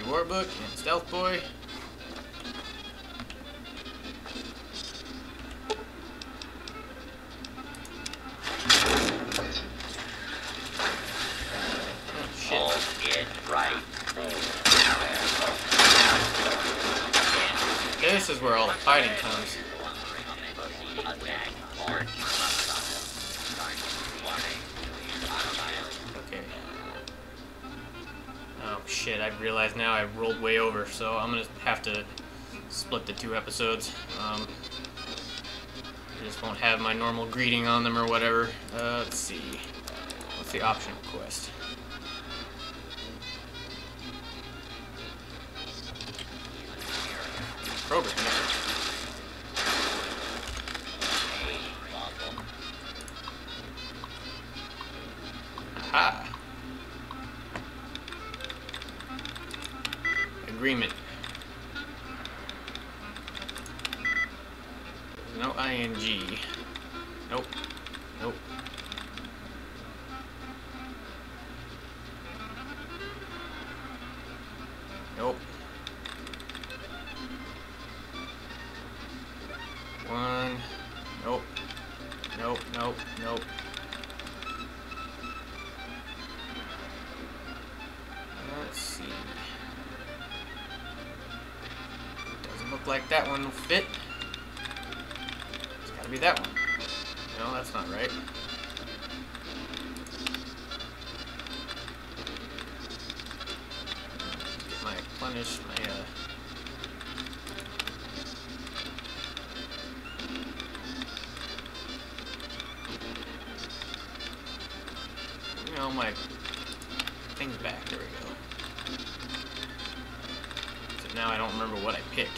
Warbook and Stealth Boy. This is where all the fighting comes. Okay. Oh shit, I realize now I rolled way over, so I'm gonna have to split the 2 episodes. I just won't have my normal greeting on them or whatever. Let's see. What's the optional quest? Programming. Aha. Agreement. No ing. Nope. Nope. Nope. One. Nope. Nope. Nope. Nope. Let's see. Doesn't look like that one will fit. It's gotta be that one. No, that's not right. Get my replenish my my things back. There we go. So now I don't remember what I picked.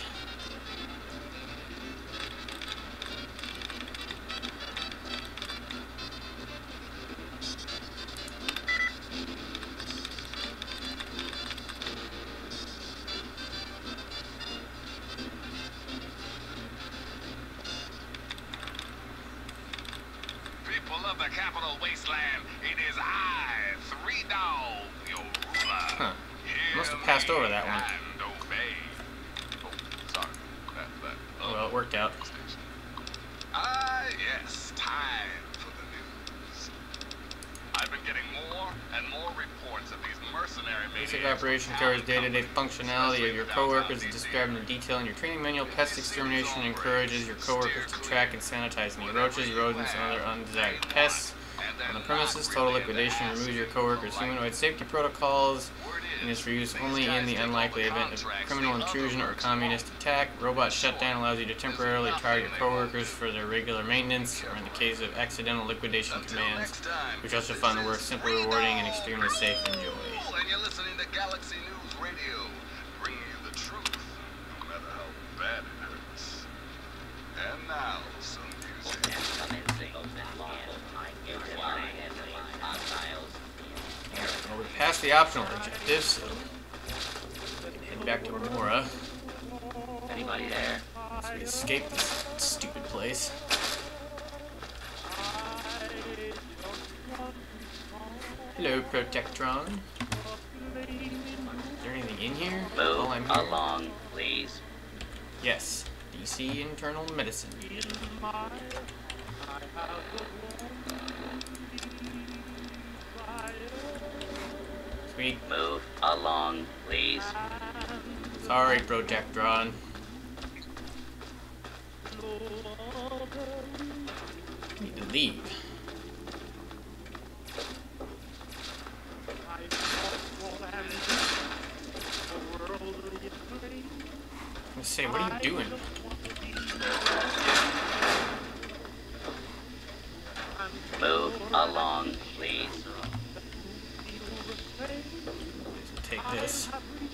People of the capital Wasteland, it is I, 3Dog, your ruler. Huh. Must have passed over that one. Well, it worked out. Ah, yes, time for the news. I've been getting more and more reports of these mercenary Basic operation covers day-to-day functionality of your coworkers as described in detail in your training manual. Pest extermination encourages your coworkers to track and sanitize any roaches, rodents, and other undesired pests on the premises. Total liquidation removes your coworkers' humanoid safety protocols and is for use only in the unlikely event of criminal intrusion or communist attack. Robot shutdown allows you to temporarily target your coworkers for their regular maintenance or in the case of accidental liquidation commands, which also find the work simply rewarding and extremely safe. Enjoy. And you're listening to Galaxy News Radio, bringing you the truth, no matter how bad it hurts. And now, some music. Well, we passed the optional objectives, so we can head back to Mora. Anybody there? So we escape this stupid place. Hello, Protectron. Is there anything in here? Move While I'm here? along, please. Yes. DC internal medicine. Sweet. Move along, please. Sorry, Protectron. Need to leave. I say, what are you doing? Move along, please. Take this.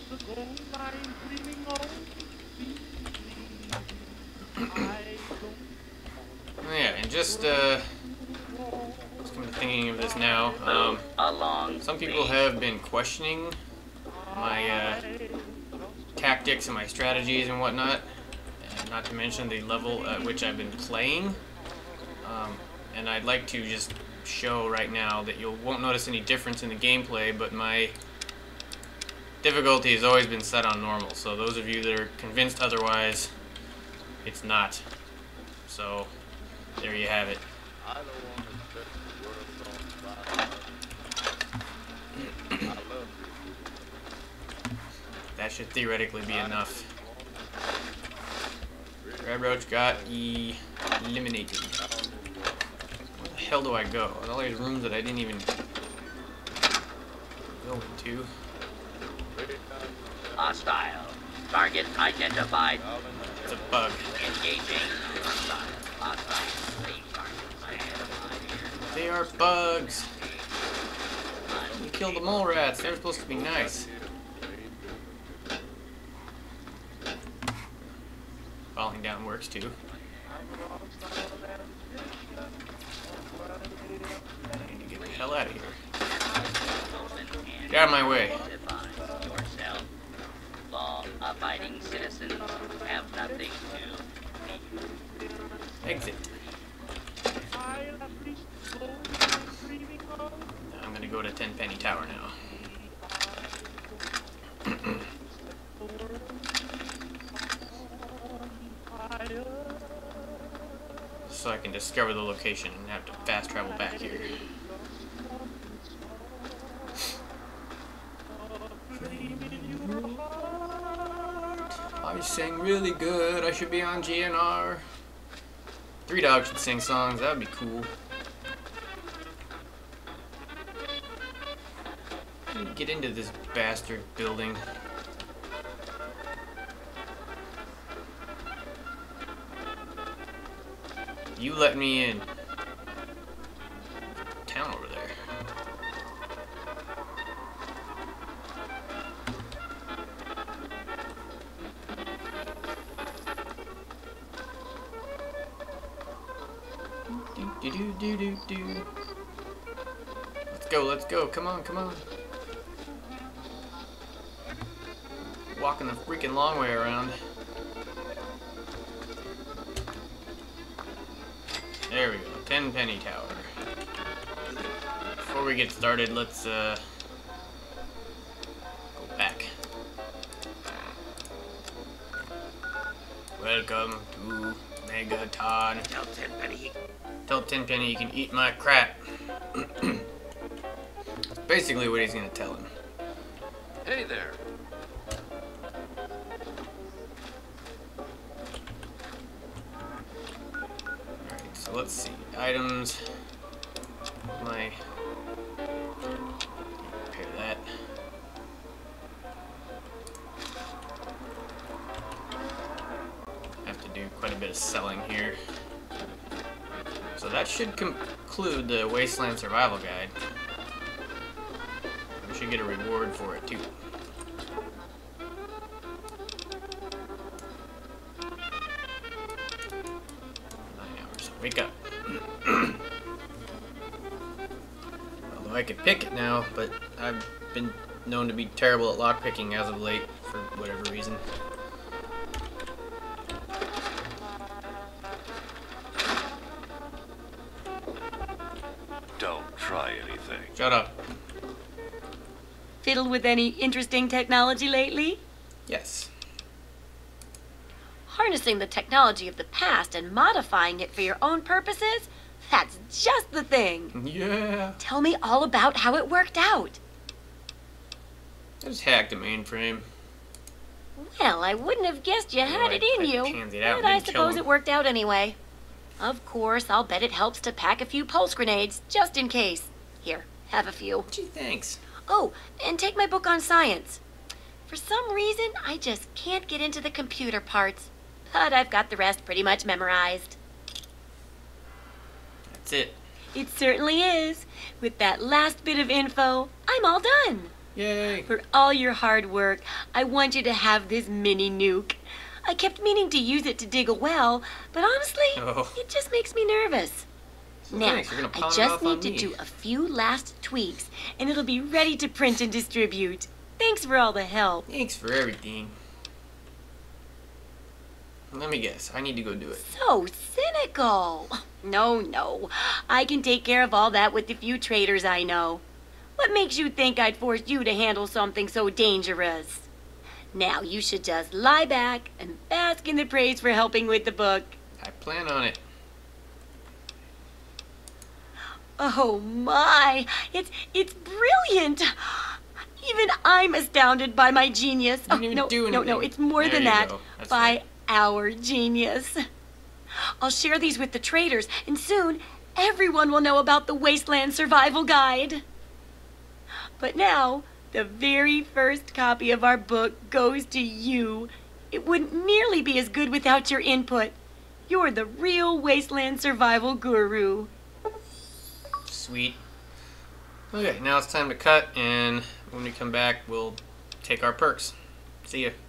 Yeah, and just come to thinking of this now. Move along. Some people have been questioning my tactics and my strategies and whatnot, and not to mention the level at which I've been playing. And I'd like to just show right now that you won't notice any difference in the gameplay, but my difficulty has always been set on normal, so those of you that are convinced otherwise, it's not. So, there you have it. I don't want to set the world on fire. I love you. That should theoretically be enough. Red Roach got eliminated. Where the hell do I go? All these rooms that I didn't even go into. Hostile. Target identified. It's a bug. Engaging. Hostile. Lead targets identified. They are bugs. You killed the mole rats. They're supposed to be nice. Falling down works too. I need to get the hell out of here. Get out of my way. Yourself. Law-abiding citizens have nothing to Exit. I'm gonna go to Tenpenny Tower now. So I can discover the location and have to fast travel back here. I sing really good. I should be on GNR. 3 dogs should sing songs. That would be cool. Let me get into this bastard building. You let me in. Town over there. Do. Let's go. Come on. Walking the freaking long way around. There we go, Tenpenny Tower. Before we get started, let's go back. Welcome to Megaton. Tell Tenpenny you can eat my crap. That's basically what he's gonna tell him. Hey there. Alright, so let's see. Items. My. Repair that. Have to do quite a bit of selling here. So that should conclude the Wasteland Survival Guide. We should get a reward for it too. 9 hours. Wake up. Although I could pick it now, but I've been known to be terrible at lockpicking as of late for whatever reason. Don't try anything. Shut up. Fiddled with any interesting technology lately? Yes. Harnessing the technology of the past and modifying it for your own purposes? That's just the thing. Yeah. Tell me all about how it worked out. I just hacked a mainframe. Well, I wouldn't have guessed you had it in you, pansied out and but I didn't kill suppose him. it worked out anyway. Of course, I'll bet it helps to pack a few pulse grenades, just in case. Here, have a few. Gee, thanks. Oh, and take my book on science. For some reason, I just can't get into the computer parts, but I've got the rest pretty much memorized. That's it. It certainly is. With that last bit of info, I'm all done. Yay. For all your hard work, I want you to have this mini nuke. I kept meaning to use it to dig a well, but honestly, it just makes me nervous. So Now, thanks. You're gonna I pawn it just off on need to me. do a few last tweaks, and it'll be ready to print and distribute. Thanks for all the help. Thanks for everything. Let me guess. I need to go do it. So cynical. No. I can take care of all that with the few traders I know. What makes you think I'd force you to handle something so dangerous? Now you should just lie back and bask in the praise for helping with the book. I plan on it. Oh my, it's brilliant. Even I'm astounded by my genius. You didn't even do anything. No, it's more There than you that. go. That's By right. our genius. I'll share these with the traders, and soon everyone will know about the Wasteland Survival Guide. But now, the very first copy of our book goes to you. It wouldn't nearly be as good without your input. You're the real Wasteland Survival Guru. Sweet. Okay, now it's time to cut, and when we come back, we'll take our perks. See ya.